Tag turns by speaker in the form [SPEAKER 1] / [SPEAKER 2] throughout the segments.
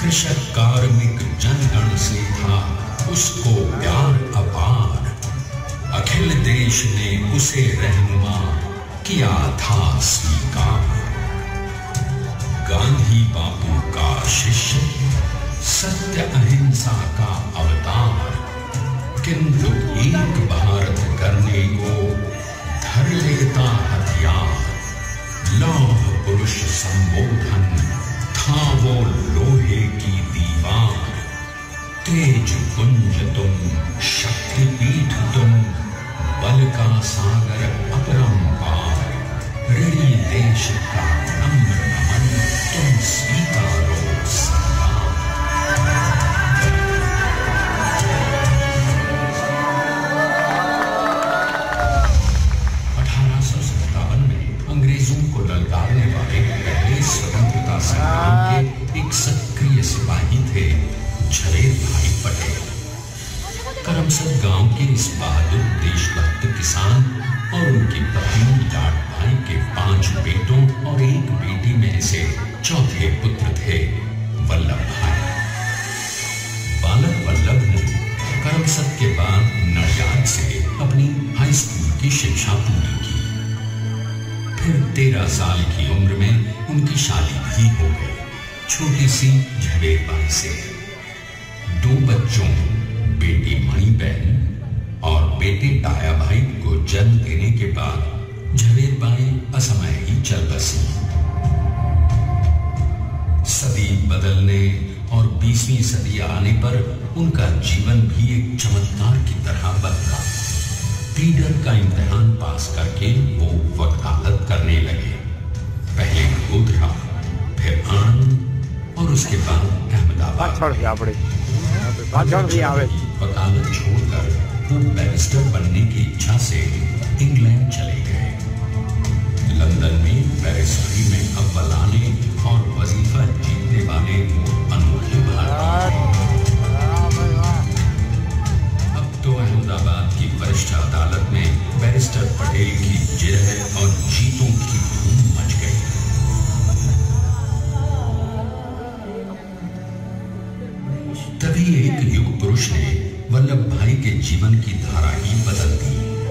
[SPEAKER 1] कृषक कार्मिक जनगण से था उसको प्यार अपार, अखिल देश ने उसे रहनुमा किया था स्वीकार। गांधी बापू का शिष्य, सत्य अहिंसा का अवतार, किंतु एक भारत करने को धर लेता हथियार। लौह पुरुष संबोधन था वो लोहे की दीवार। तेज कुंज तुम, शक्ति पीठ तुम, बल का सागर अपरंपार। ऋणी देश का नम्र नमन तुम स्वीकारो सरदार। 1857 में अंग्रेजों को ललकारने वाले पहले स्वतंत्रता संग्राम के एक सक्रिय सिपाही थे झवेर भाई पटेल। करमसद गांव के इस बहादुर देशभक्त किसान और उनकी पत्नी लाड भाई के 5 बेटों और 1 बेटी में से चौथे पुत्र थे वल्लभ भाई। बालक वल्लभ ने करमसद के बाद नडियाद से अपनी हाई स्कूल की शिक्षा पूरी की। फिर 13 साल की उम्र में उनकी शादी भी हो गई, छोटी सी झवेर बाई से। 2 बच्चों, बेटी मणिबेन और बेटे टाया भाई को जन्म देने के बाद झवेर बाई असमय ही चल बसी। सदी बदलने और 20वीं सदी आने पर उनका जीवन भी एक चमत्कार की तरह बदला। रीडर का इम्तिहान पास करके वो वकालत करने लगे। पहले गोधरा, फिर आनंद और उसके बाद अहमदाबाद। वकालत छोड़कर वो बैरिस्टर बनने की इच्छा से इंग्लैंड चले गए। लंदन में बैरिस्टरी में अव्वल आने और वजीफा जीतने वाले अनोखे भारतीय। अब तो अहमदाबाद की वरिष्ठ अदालत में बैरिस्टर पटेल की जिरह और जीतों की धूम मच गई। तभी एक युग पुरुष ने वल्लभ भाई के जीवन की धारा ही बदल दी।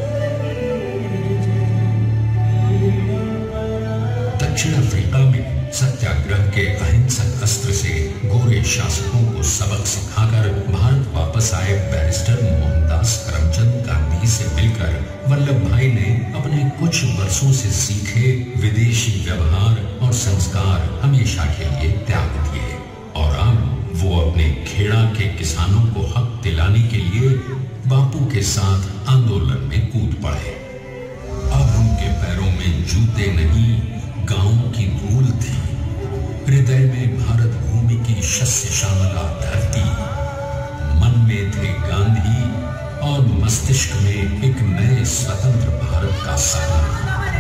[SPEAKER 1] दक्षिण अफ्रीका में सत्याग्रह के अहिंसक अस्त्र से गोरे शासकों को सबक सिखाकर भारत वापस आए बैरिस्टर मोहनदास करमचंद गांधी से मिलकर वल्लभ भाई ने अपने कुछ वर्षों से सीखे विदेशी व्यवहार और संस्कार हमेशा के लिए त्याग दिए और अब वो अपने खेड़ा के किसानों को हक दिलाने के लिए बापू के साथ आंदोलन में कूद पड़े। अब उनके पैरों में जूते नहीं, गांव की धूल थी। हृदय में भारत भूमि की शस्य श्यामला धरती। मन में थे गांधी और मस्तिष्क में एक नए स्वतंत्र भारत का सपना।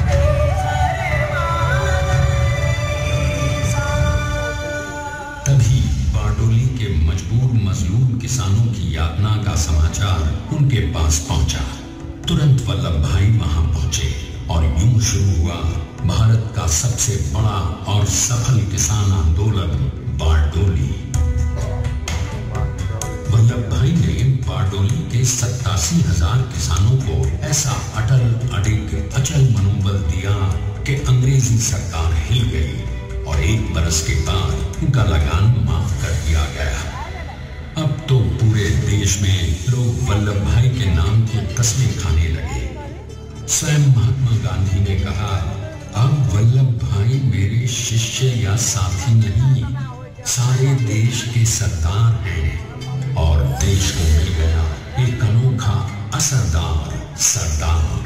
[SPEAKER 1] तभी बारडोली के मजबूर मजलूम किसानों की यातना का समाचार उनके पास पहुंचा। तुरंत वल्लभ भाई वहां पहुंचे और यूं शुरू हुआ भारत का सबसे बड़ा और सफल किसान आंदोलन बारडोली। वल्लभ भाई ने बारडोली के 87,000 किसानों को ऐसा अटल अडिग अचल मनोबल दिया कि अंग्रेजी सरकार हिल गई और 1 बरस के बाद उनका लगान माफ कर दिया गया। अब तो पूरे देश में लोग वल्लभ भाई के नाम की कस्में खाने लगे। स्वयं महात्मा गांधी ने कहा, अब वल्लभ भाई मेरे शिष्य या साथी नहीं, सारे देश के सरदार हैं। और देश को मिल गया एक अनोखा असरदार सरदार।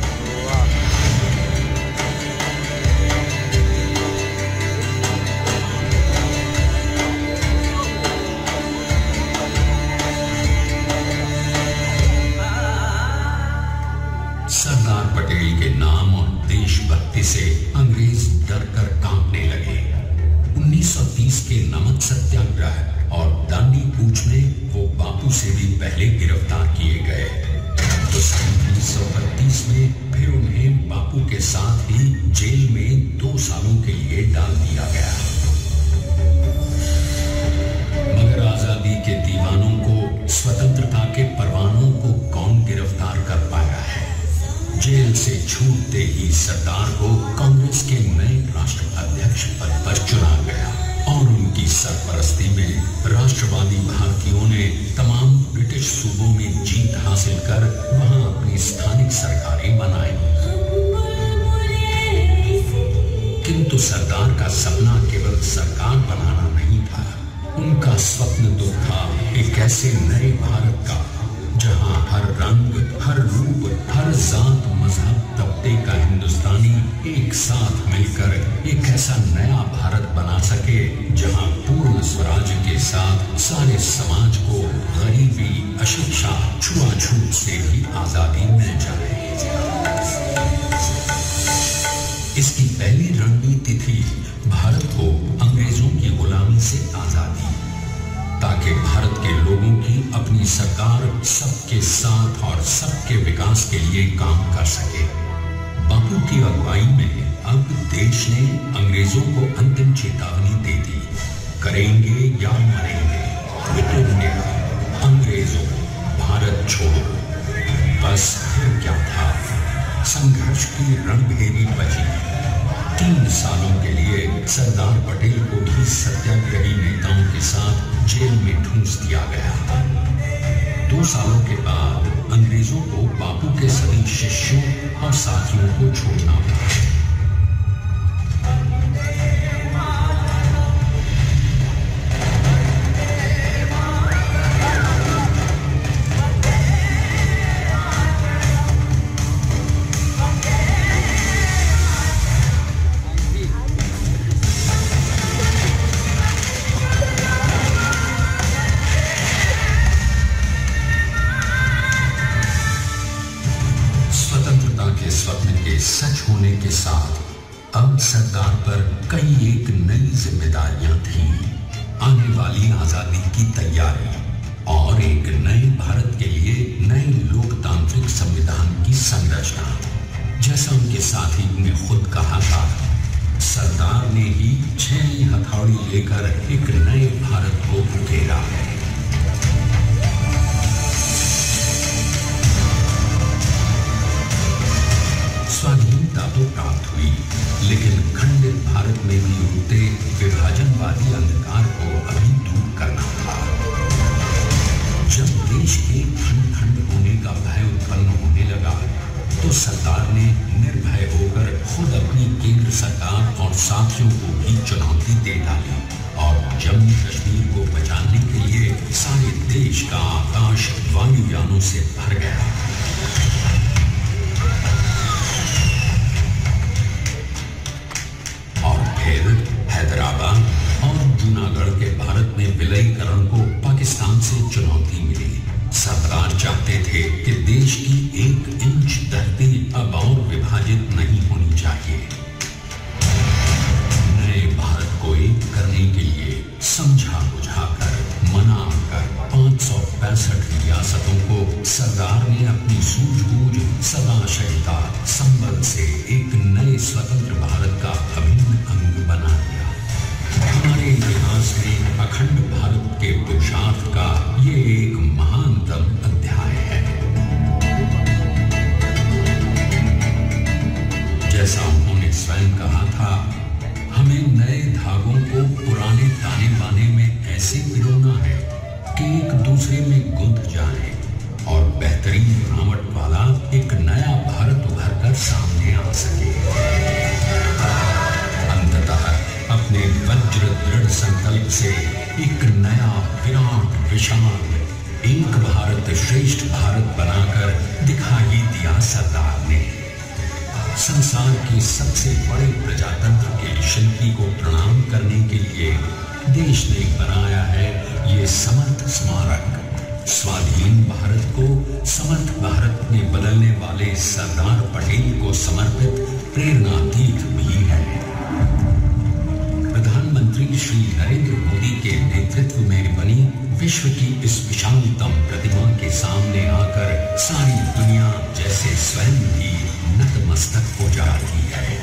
[SPEAKER 1] सरदार पटेल के नाम और देशभक्ति से अंग्रेज डर कर कांपने लगे। 1930 के नमक सत्याग्रह और दांडी कूच में वो बापू से भी पहले गिरफ्तार किए गए। तो सन 1932 में फिर उन्हें बापू के साथ ही जेल में 2 सालों के लिए डाल दिया गया। से छूटते ही सरदार को कांग्रेस के नए राष्ट्र अध्यक्ष पद पर चुना गया और उनकी सरपरस्ती में राष्ट्रवादी भारतीयों ने तमाम ब्रिटिश सूबों में जीत हासिल कर वहां अपनी स्थानिक सरकारें बनाई। किंतु सरदार का सपना केवल सरकार बनाना नहीं था। उनका स्वप्न तो था एक ऐसे नए भारत का जहां हर रंग, हर रूप, हर जात, मजहब, तबके का हिंदुस्तानी एक साथ मिलकर एक ऐसा नया भारत बना सके जहां पूर्ण स्वराज के साथ सारे समाज को गरीबी, अशिक्षा, छुआछूत से भी आजादी मिल जाए। इसकी पहली रणनीति थी भारत को अंग्रेजों की गुलामी से आजादी, ताकि भारत के लोगों की अपनी सरकार सबके साथ और सबके विकास के लिए काम कर सके। बापू की अगुवाई में अब देश ने अंग्रेजों को अंतिम चेतावनी दे दी, करेंगे या मरेंगे, क्विट इंडिया, अंग्रेजों, भारत छोड़ो। बस फिर क्या था, संघर्ष की रणभेरी बची। 3 सालों के लिए सरदार पटेल को भी सत्याग्रही नेताओं के साथ जेल में ठूंस दिया गया। 2 सालों के बाद अंग्रेजों को बापू के सभी शिष्यों और साथियों को छोड़ना पड़ा। सच होने के साथ अब सरदार पर कई एक नई जिम्मेदारियां थीं। आने वाली आजादी की तैयारी और एक नए भारत के लिए नए लोकतांत्रिक संविधान की संरचना। जैसा उनके साथी ने खुद कहा था, सरदार ने ही 6 हथौड़ी लेकर एक नए भारत को उकेरा। स्वाधीनता तो प्राप्त हुई, लेकिन खंडित भारत में भी उठते विभाजनवादी अंधकार को अभी दूर करना था। जब देश के खंड खंड होने का भय उत्पन्न होने लगा, तो सरदार ने निर्भय होकर खुद अपनी केंद्र सरकार और साथियों को भी चुनौती दे डाली और जम्मू कश्मीर को बचाने के लिए सारे देश का आकाश वायुयानों से भर गया। हैदराबाद और जूनागढ़ के भारत में विलयीकरण को पाकिस्तान से चुनौती मिली। सरदार चाहते थे कि देश की 1 इंच धरती अब और विभाजित नहीं होनी चाहिए। नए भारत को एक करने के लिए समझा बुझाकर, मनाकर 565 रियासतों को सरदार ने अपनी सूझबूझ, सदाशयता, संबल से एक नए स्वतंत्र भारत का अभिन्न अंग बना दिया। हमारे इतिहास में अखंड भारत के पुरुषार्थ का ये एक महानतम अध्याय है। जैसा उन्होंने स्वयं कहा था, हमें नए धागों को पुराने ताने बाने में ऐसे पिरोना है कि एक दूसरे में गुंथ जाए और बेहतरीन बनावट वाला एक नया भारत उभर कर सामने आ सके। अंततः अपने वज्र दृढ़ संकल्प से एक नया विराट विशाल एक भारत श्रेष्ठ भारत बनाकर दिखा ही दिया सरदार ने। संसार के सबसे बड़े प्रजातंत्र के शिल्पी को प्रणाम करने के लिए देश ने बनाया है ये समर्थ स्मारक। स्वाधीन भारत को समर्थ भारत में बदलने वाले सरदार पटेल को समर्पित प्रेरणातीर्थ भी है। प्रधानमंत्री श्री नरेंद्र मोदी के नेतृत्व में बनी विश्व की इस विशालतम प्रतिमा के सामने आकर सारी दुनिया जैसे स्वयं भी नतमस्तक हो जाती है।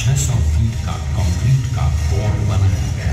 [SPEAKER 1] 600 फीट का कंक्रीट का कोर्ट बनाया गया।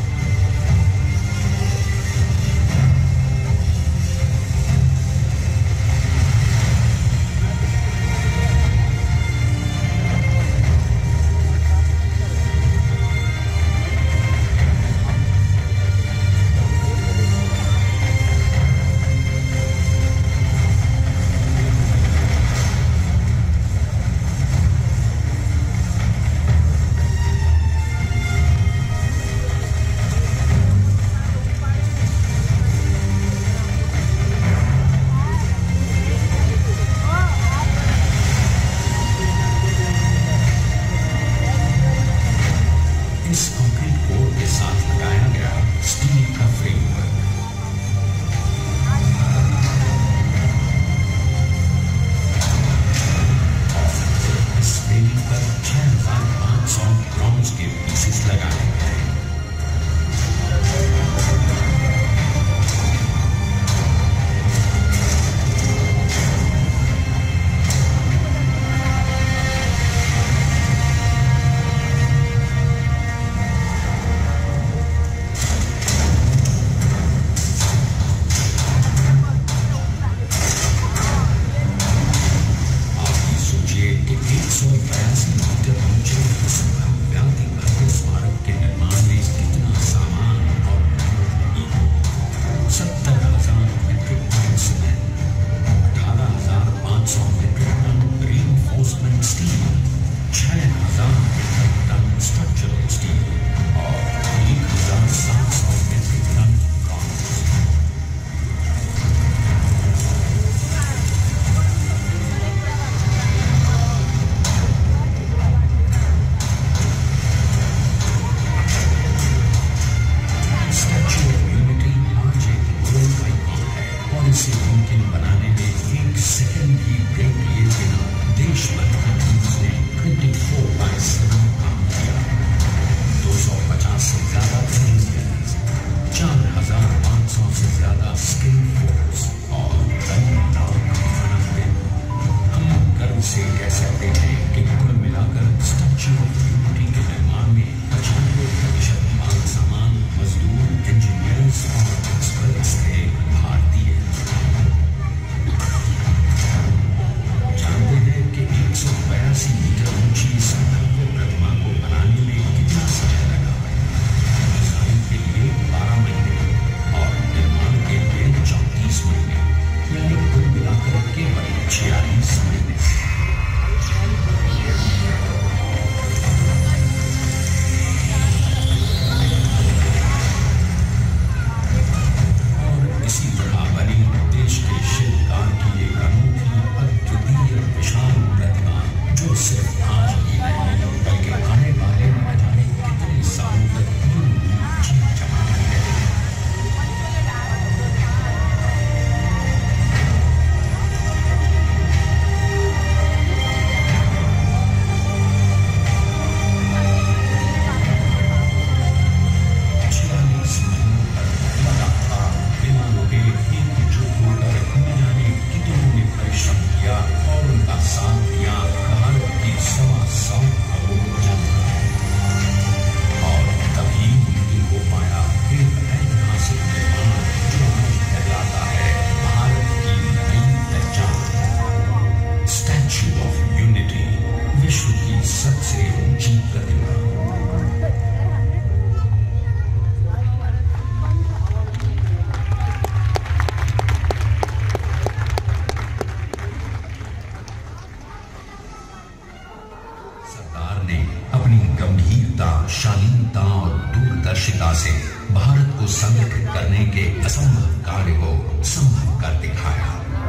[SPEAKER 2] शालीनता और दूरदर्शिता से भारत को संगठित करने के असंभव कार्य को संभव कर दिखाया।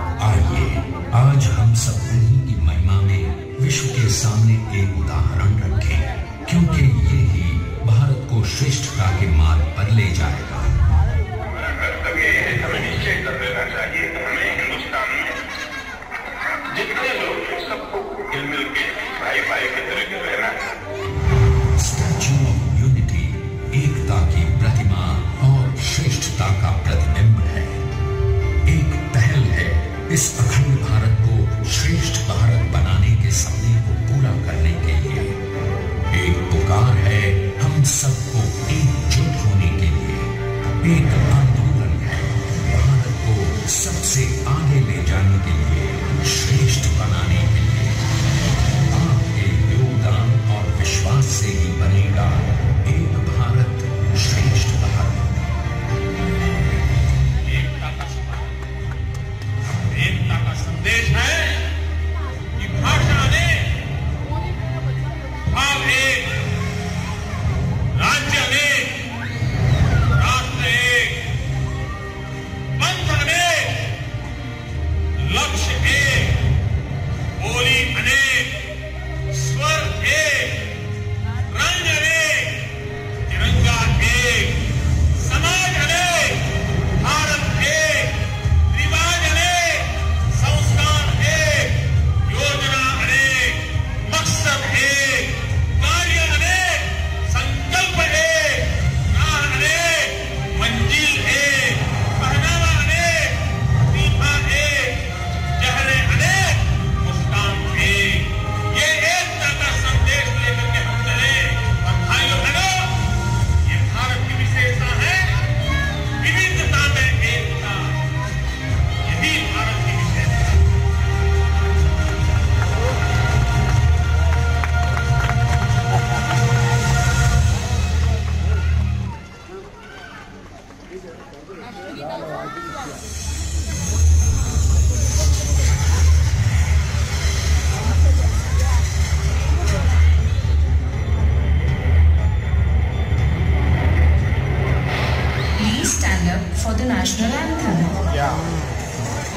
[SPEAKER 2] आइए आज हम सब उन्हीं की महिमा में विश्व के सामने एक उदाहरण रखें, क्योंकि ये ही भारत को श्रेष्ठता के मार्ग पर ले जाएगा।
[SPEAKER 3] हमें निश्चय कर लेना चाहिए कि हमें हिंदुस्तान में जितने लोग हैं सबको मिल मिल के भाई भाई की तरह के रहना है।
[SPEAKER 2] स्टैच्यू ऑफ यूनिटी एकता की प्रतिमा और श्रेष्ठता का प्रतिबिंब है। एक पहल है इस अखंड भारत को श्रेष्ठ भारत बनाने के सपने को पूरा करने के लिए। सबको एकजुट होने के लिए एक आंदोलन है। भारत को सबसे आगे ले जाने के लिए, श्रेष्ठ बनाने के लिए आपके योगदान और विश्वास से ही बनेगा एक भारत श्रेष्ठ भारत।
[SPEAKER 3] एकता का संदेश है कि भाषा अनेक, भाव एक, राज्य अनेक, राष्ट्र एक, पंथ अनेक, लक्ष्य एक, बोली अनेक, स्वर एक, रंग अनेक, तिरंगा एक, समाज अनेक, भारत एक, रिवाज अनेक, संस्कार एक, योजना अनेक, मकसद एक, कार्य अनेक, संकल्प एक, राह अनेक, मंजिल एक, पहनावा अनेक, सीमा एक, चेहरे अनेक, मुस्कान एक। ये एकता का संदेश लेकर के हम चले। और भाइयों बहनों, ये भारत की विशेषता है, विविधता में एकता। यही भारत की विशेषता है।
[SPEAKER 4] Please stand up for the national anthem.